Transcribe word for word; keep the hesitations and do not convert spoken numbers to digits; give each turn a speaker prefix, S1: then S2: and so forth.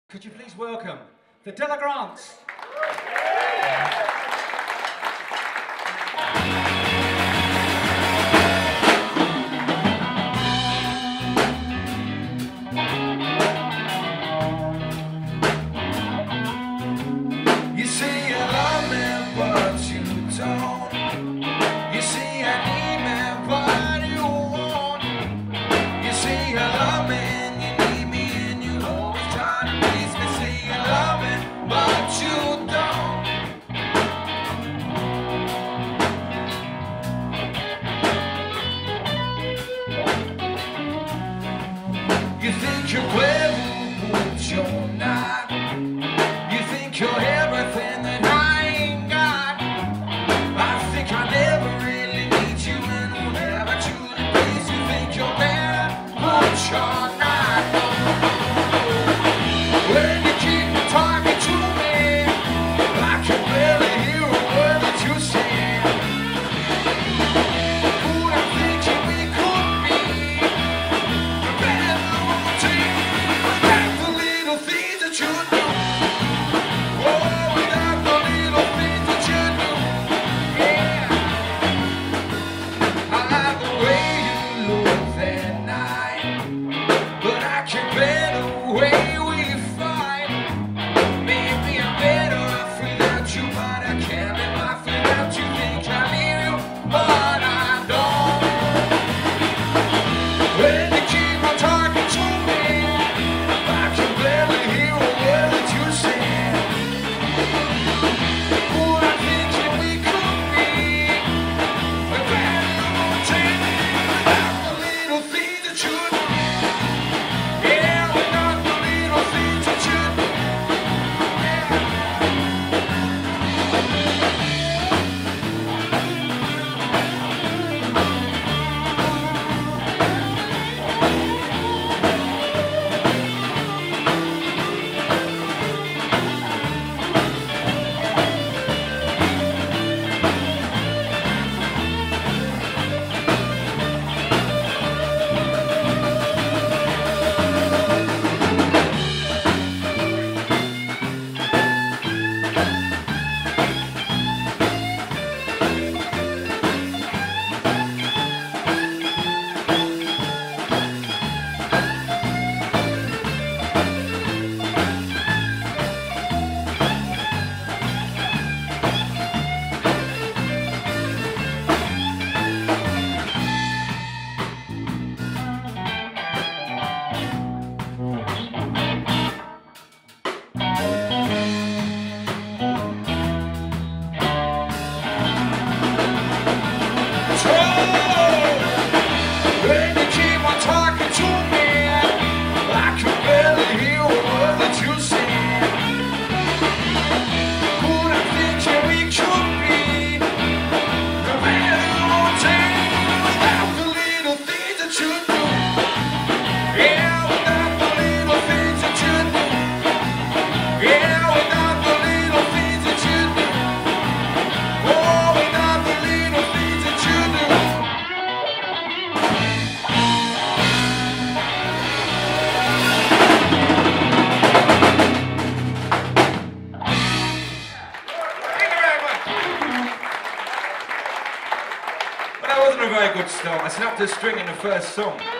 S1: Could you please welcome the Della Grants?
S2: You say you love me, but you don't. You say I need me, but you won't. You say you love me and you need me and you always try to please me. Say you love me, but you don't. You think you're clever, but you're not. You think you're everything that I ain't got. I think I never really need you and will never truly please. You think you're better, but you're not. When you keep talking to me, I can barely hear a word that you say. Could I think that we could be a better routine without the little things that you do?
S1: That wasn't a very good start. I snapped a string in the first song.